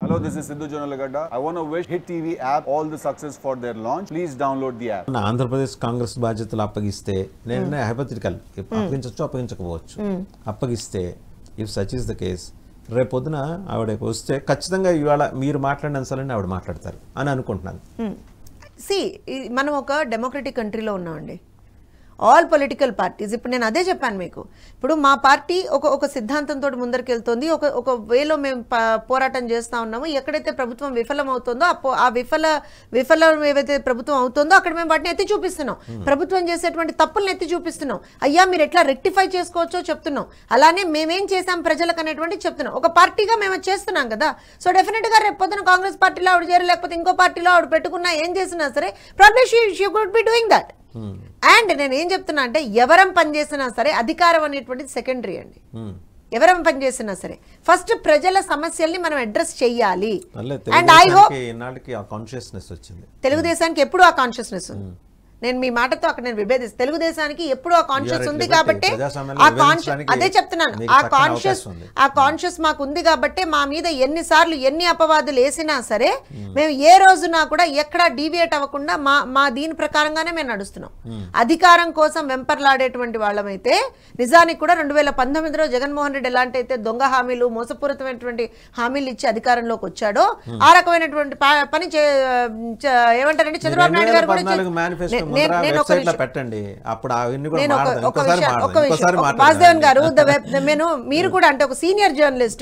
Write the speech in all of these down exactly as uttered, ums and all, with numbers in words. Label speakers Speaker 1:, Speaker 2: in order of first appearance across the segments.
Speaker 1: Hello, this is Sidhu Jonalagadda. I want to wish Hit T V app all the success for their launch. Please download the app.
Speaker 2: నా ఆంధ్రప్రదేశ్ కాంగ్రెస్ బాధ్యతలు అప్పగిస్తే నేను hypothetical అప్పగించవచ్చు అప్పగించకపోవచ్చు అప్పగిస్తే if such is the case రేపు పొద్దున ఆవిడ వస్తే ఖచ్చితంగా ఇవాళ మీరు మాట్లాడిన అంశాలని ఆవిడ మాట్లాడతారు అని అనుకుంటున్నాను.
Speaker 3: సి మనం ఒక డెమోక్రటిక్ కంట్రీలో ఉన్నామండి. ఆల్ పొలిటికల్ పార్టీస్ ఇప్పుడు నేను అదే చెప్పాను మీకు. ఇప్పుడు మా పార్టీ ఒక ఒక సిద్ధాంతంతో ముందరికి వెళ్తుంది, ఒక ఒక వేలో మేము పోరాటం చేస్తూ ఉన్నాము. ఎక్కడైతే ప్రభుత్వం విఫలం అవుతుందో ఆ విఫల విఫలం ఏవైతే ప్రభుత్వం అవుతుందో అక్కడ మేము వాటిని ఎత్తి చూపిస్తున్నాం. ప్రభుత్వం చేసేటువంటి తప్పులను ఎత్తి చూపిస్తున్నాం. అయ్యా మీరు ఎట్లా రెక్టిఫై చేసుకోవచ్చో చెప్తున్నాం. అలానే మేమేం చేసాం ప్రజలకు అనేటువంటి చెప్తున్నాం. ఒక పార్టీగా మేము చేస్తున్నాం కదా. సో డెఫినెట్గా రేపు పొద్దున కాంగ్రెస్ పార్టీలో ఆవిడ చేరు లేకపోతే ఇంకో పార్టీలో ఆవిడ పెట్టుకున్నా ఏం చేసినా సరే probably she she could be doing that. And నేను ఏం చెప్తున్నా అంటే ఎవరం పనిచేసినా సరే అధికారం అనేటువంటిది సెకండరీ అండి. ఎవరం పనిచేసినా సరే ఫస్ట్ ప్రజల సమస్యల్ని మనం అడ్రస్ చెయ్యాలి. అండ్ ఐ హోప్ తెలుగుదేశానికి ఎప్పుడు ఆ కాన్షియస్నెస్ ఉంది. నేను మీ మాటతో అక్కడ నేను విభేదిస్తాను. తెలుగుదేశానికి ఎప్పుడు ఆ కాన్షియస్ ఉంది కాబట్టి ఆ కాన్షియస్ అదే చెప్తున్నాను ఆ కాన్షియస్ ఆ కాన్షియస్ మాకు ఉంది కాబట్టి మా మీద ఎన్నిసార్లు ఎన్ని అపవాదులు వేసినా సరే మేము ఏ రోజునా కూడా ఎక్కడా డీవియేట్ అవ్వకుండా మా మా దీని ప్రకారంగానే మేము నడుస్తున్నాం. అధికారం కోసం వెంపర్లాడేటువంటి వాళ్ళమైతే నిజానికి కూడా రెండు వేల పంతొమ్మిదిలో జగన్మోహన్ రెడ్డి ఎలాంటి అయితే దొంగ హామీలు మోసపూరితమైనటువంటి హామీలు ఇచ్చి అధికారంలోకి వచ్చాడో ఆ రకమైనటువంటి పని ఏమంటారంటే చంద్రబాబు నాయుడు గారు కూడా వాసుదేవన్ గారు నేను మీరు కూడా అంటే ఒక senior journalist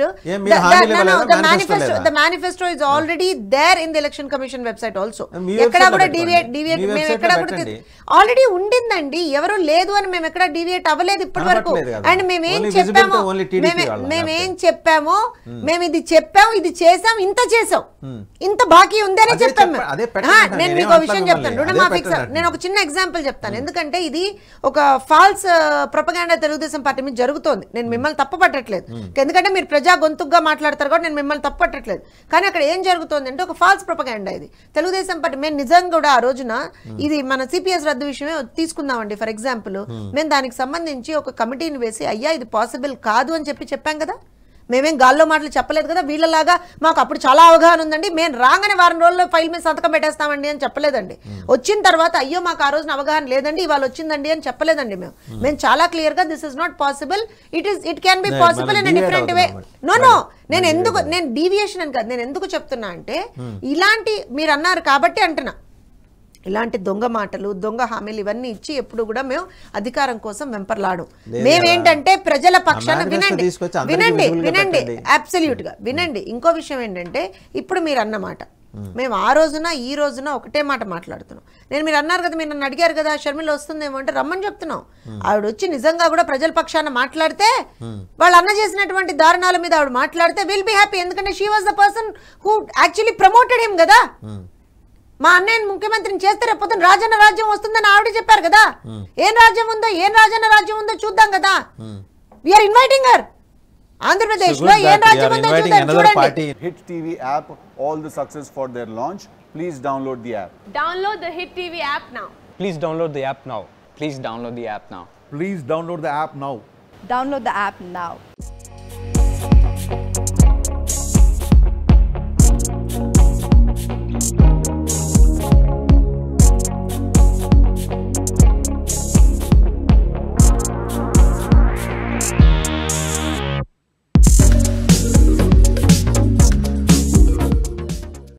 Speaker 3: the manifesto is already there in the election commission website also. ఎక్కడా కూడా డీవియేట్ డీవియేట్ మేము ఎక్కడా కూడా ఆల్రెడీ ఉండిందండి. ఎవరు లేదు అని మేము ఎక్కడా డీవియేట్ అవ్వలేదు ఇప్పటి వరకు. అండ్ మేమేం చెప్పామో మేమేం చెప్పామో మేము ఇది చెప్పాము ఇది చేసాం ఇంత చేసాం ఇంత బాకీ ఉంది అని చెప్పాము. నేను మీకు ఒక విషయం చెప్తాను. రుణమాఫీ నేను ఒక చిన్న ఎగ్జాంపుల్ చెప్తాను. ఎందుకంటే ఇది ఒక ఫాల్స్ ప్రొపగాండా తెలుగుదేశం పార్టీ మీద జరుగుతోంది. నేను మిమ్మల్ని తప్పు పట్టట్లేదు, ఎందుకంటే మీరు ప్రజా గొంతుగా మాట్లాడతారు కాబట్టి నేను మిమ్మల్ని తప్పు పట్టట్లేదు. కానీ అక్కడ ఏం జరుగుతోంది అంటే ఒక ఫాల్స్ ప్రొపగాండా ఇది తెలుగుదేశం పార్టీ. మేము నిజంగా కూడా ఆ రోజున ఇది మన సిపిఎస్ రద్దు విషయమే తీసుకుందామండి ఫర్ ఎగ్జాంపుల్. మేము దానికి సంబంధించి ఒక కమిటీని వేసి అయ్యా ఇది పాసిబుల్ కాదు అని చెప్పి చెప్పాం కదా. మేమేం గాల్లో మాటలు చెప్పలేదు కదా. వీళ్ళలాగా మాకు అప్పుడు చాలా అవగాహన ఉందండి, మేము రాగానే వారం రోజుల్లో ఫైల్ మీద సంతకం పెట్టేస్తామండి అని చెప్పలేదండి. వచ్చిన తర్వాత అయ్యో మాకు ఆ రోజున అవగాహన లేదండి ఇవాళ వచ్చిందండి అని చెప్పలేదండి. మేము మేము చాలా క్లియర్ గా this is not possible, it is it can be possible in different way. No no నేను ఎందుకు నేను డీవియేషన్ అని కాదు, నేను ఎందుకు చెప్తున్నా అంటే ఇలాంటి మీరు అన్నారు కాబట్టి అంటున్నా ఇలాంటి దొంగ మాటలు దొంగ హామీలు ఇవన్నీ ఇచ్చి ఎప్పుడు కూడా మేము అధికారం కోసం వెంపర్లాడు. మేమేంటంటే ప్రజల పక్షాన వినండి వినండి వినండి అబ్సల్యూట్ గా వినండి. ఇంకో విషయం ఏంటంటే ఇప్పుడు మీరు అన్నమాట మేము ఆ రోజున ఈ రోజున ఒకటే మాట మాట్లాడుతున్నాం. నేను మీరు అన్నారు కదా, మీరు నన్ను అడిగారు కదా షర్మిల వస్తుందేమో అంటే రమ్మని చెప్తున్నాం. ఆవిడ వచ్చి నిజంగా కూడా ప్రజల పక్షాన మాట్లాడితే వాళ్ళు అన్న చేసినటువంటి దారుణాల మీద ఆవిడ మాట్లాడితే విల్ బి హ్యాపీ. ఎందుకంటే she was the person who actually promoted him కదా. మా అన్నయ్య ముఖ్యమంత్రిని చేస్తే రేపు పొద్దున రాజన్న రాజ్యం వస్తుందని ఆవిడ చెప్పారు కదా. ఏం రాజ్యం ఉందో ఏం రాజన్న రాజ్యం ఉందో చూద్దాం కదా. We are inviting her. ఆంధ్రప్రదేశ్ లో ఏం రాజ్యం ఉందో చూడండి.
Speaker 1: Hit T V app all the success for their launch. Please download the app.
Speaker 4: Download the Hit T V app now.
Speaker 5: Please download the app now.
Speaker 6: Please download the app now.
Speaker 7: Please download the app now.
Speaker 4: Download the app now.